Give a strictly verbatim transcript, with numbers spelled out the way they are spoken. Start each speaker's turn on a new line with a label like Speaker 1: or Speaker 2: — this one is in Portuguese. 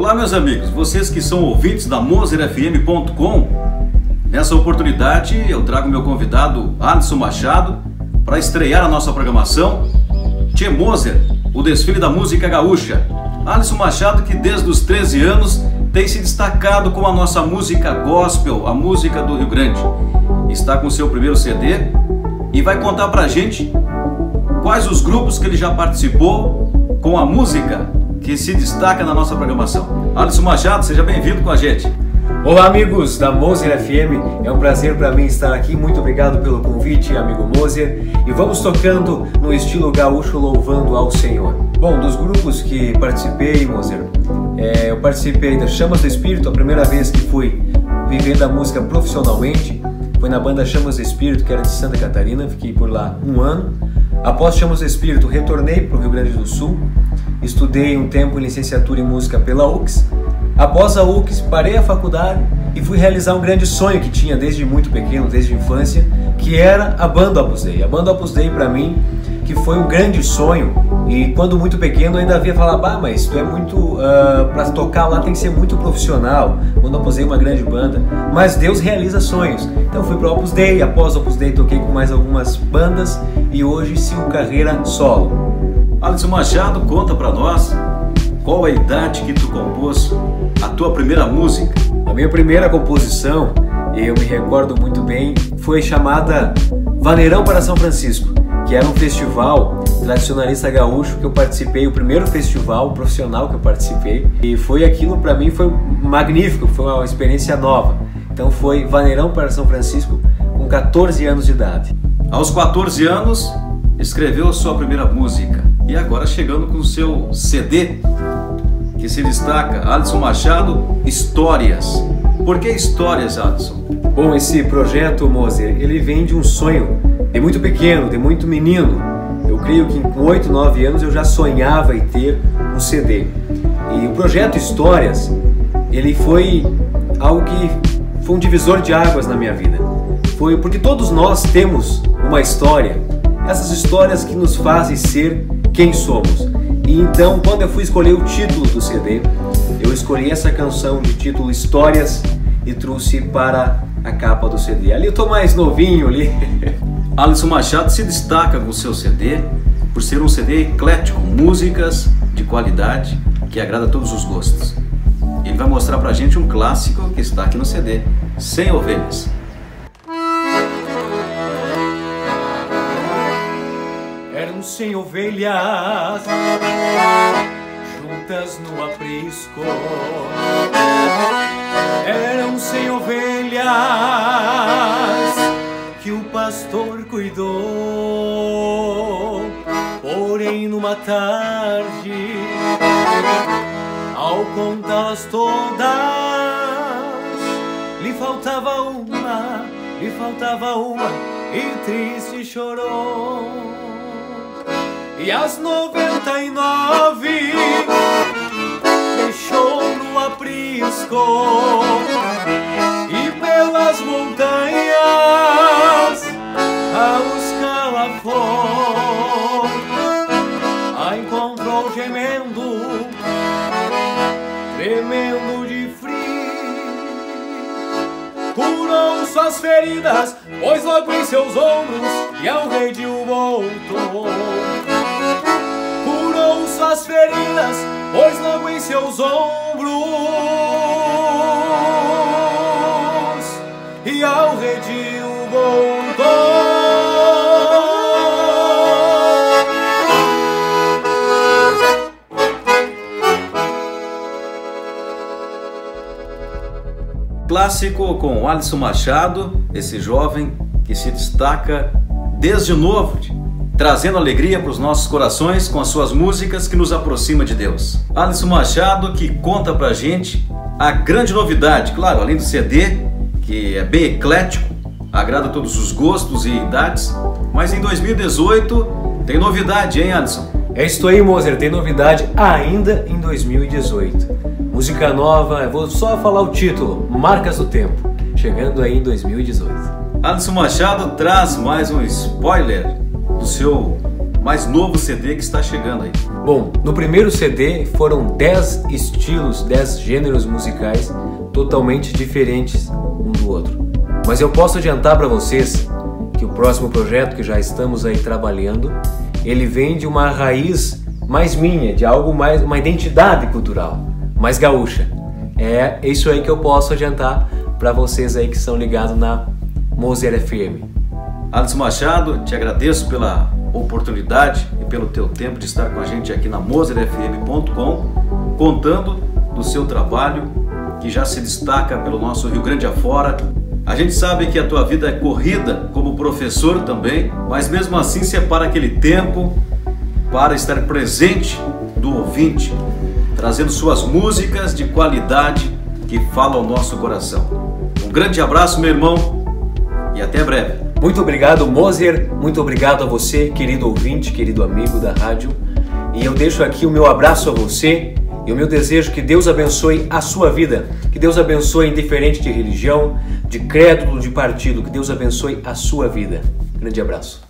Speaker 1: Olá, meus amigos, vocês que são ouvintes da Moser F M ponto com, nessa oportunidade eu trago meu convidado Alisson Machado para estrear a nossa programação Tchê Moser, o desfile da música gaúcha. Alisson Machado, que desde os treze anos tem se destacado com a nossa música gospel, a música do Rio Grande. Está com seu primeiro C D e vai contar pra gente quais os grupos que ele já participou com a música que se destaca na nossa programação. Alisson Machado, seja bem-vindo com a gente.
Speaker 2: Olá, amigos da Moser F M, é um prazer para mim estar aqui, muito obrigado pelo convite, amigo Moser, e vamos tocando no estilo gaúcho, louvando ao Senhor. Bom, dos grupos que participei, Moser, é, eu participei da Chamas do Espírito, a primeira vez que fui viver da música profissionalmente, foi na banda Chamas do Espírito, que era de Santa Catarina, fiquei por lá um ano. Após Chamas do Espírito, retornei para o Rio Grande do Sul, estudei um tempo em licenciatura em música pela U C S. Após a U C S, parei a faculdade e fui realizar um grande sonho que tinha desde muito pequeno, desde a infância, que era a banda Opus Dei. A banda Opus Dei, para mim, que foi um grande sonho, e quando muito pequeno eu ainda havia falar, bah, mas tu é muito, uh, para tocar lá tem que ser muito profissional, quando Opus Dei é uma grande banda, mas Deus realiza sonhos. Então fui para Opus Dei, após Opus Dei toquei com mais algumas bandas e hoje sigo carreira solo.
Speaker 1: Alisson Machado, conta pra nós qual a idade que tu compôs a tua primeira música.
Speaker 2: A minha primeira composição, eu me recordo muito bem, foi chamada Vaneirão para São Francisco, que era um festival tradicionalista gaúcho que eu participei, o primeiro festival profissional que eu participei, e foi aquilo, para mim foi magnífico, foi uma experiência nova. Então foi Vaneirão para São Francisco com quatorze anos de idade.
Speaker 1: Aos quatorze anos escreveu a sua primeira música e agora chegando com o seu C D que se destaca, Alisson Machado, Histórias. Por que Histórias, Alisson?
Speaker 2: Bom, esse projeto, Moser, ele vem de um sonho de muito pequeno, de muito menino. Eu creio que com oito, nove anos eu já sonhava em ter um C D. E o projeto Histórias, ele foi algo que foi um divisor de águas na minha vida. Foi porque todos nós temos uma história, essas histórias que nos fazem ser quem somos. E então, quando eu fui escolher o título do C D, eu escolhi essa canção de título Histórias e trouxe para a capa do C D. Ali eu tô mais novinho ali.
Speaker 1: Alisson Machado se destaca com o seu C D por ser um C D eclético, músicas de qualidade que agrada a todos os gostos. Ele vai mostrar pra gente um clássico que está aqui no C D, Sem Ovelhas.
Speaker 2: Eram cem ovelhas juntas no aprisco. Eram cem ovelhas que o pastor cuidou. Porém, numa tarde, ao contá-las todas, lhe faltava uma, lhe faltava uma, e triste chorou. E as noventa e nove deixou no aprisco, e pelas montanhas a buscar lá for, a encontrou gemendo, tremendo de frio. Curou suas feridas, pôs logo em seus ombros, e ao rei de o voltou. Curou suas feridas, pôs logo em seus ombros, e ao redil voltou.
Speaker 1: Clássico com Alisson Machado, esse jovem que se destaca desde novo, trazendo alegria para os nossos corações com as suas músicas que nos aproxima de Deus. Alisson Machado, que conta pra gente a grande novidade, claro, além do C D, que é bem eclético, agrada a todos os gostos e idades, mas em dois mil e dezoito tem novidade, hein, Alisson?
Speaker 2: É isso aí, Moser, tem novidade ainda em dois mil e dezoito. Música nova, eu vou só falar o título, Marcas do Tempo, chegando aí em dois mil e dezoito.
Speaker 1: Alisson Machado traz mais um spoiler do seu mais novo C D que está chegando aí.
Speaker 2: Bom, no primeiro C D foram dez estilos, dez gêneros musicais totalmente diferentes um do outro. Mas eu posso adiantar para vocês que o próximo projeto que já estamos aí trabalhando, ele vem de uma raiz mais minha, de algo mais, uma identidade cultural, mais gaúcha. É isso aí que eu posso adiantar para vocês aí que são ligados na Moser F M.
Speaker 1: Alisson Machado, te agradeço pela oportunidade e pelo teu tempo de estar com a gente aqui na Moser F M ponto com, contando do seu trabalho que já se destaca pelo nosso Rio Grande afora. A gente sabe que a tua vida é corrida como professor também, mas mesmo assim separa aquele tempo para estar presente do ouvinte, trazendo suas músicas de qualidade que falam ao nosso coração. Um grande abraço, meu irmão, e até breve.
Speaker 2: Muito obrigado, Moser. Muito obrigado a você, querido ouvinte, querido amigo da rádio. E eu deixo aqui o meu abraço a você e o meu desejo que Deus abençoe a sua vida. Que Deus abençoe, indiferente de religião, de credo, de partido. Que Deus abençoe a sua vida. Grande abraço.